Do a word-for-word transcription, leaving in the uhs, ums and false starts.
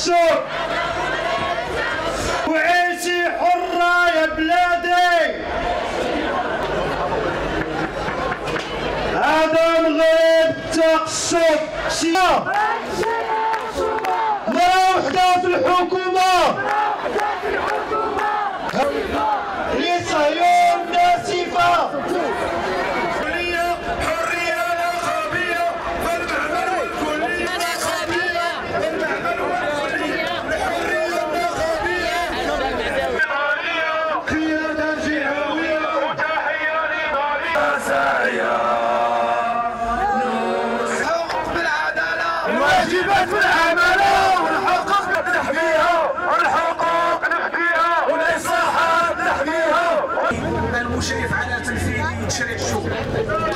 السوق وعيشي حرة يا بلادي. عدم غير التقصف مرة وحدة في الحكومة هي صهيون ناسفة. حرية حرية لا خابية فالمعمل والكلية لا خابية المعمل والكلية الحرية لا خابية قيادة جهوية وتحية نضالية سعية نحقق بالعدالة الواجبات والعمالة والحقوق نحميها والحقوق نحميها والإصلاحات نحميها. المشرف على تنفيذ تشريع الشغل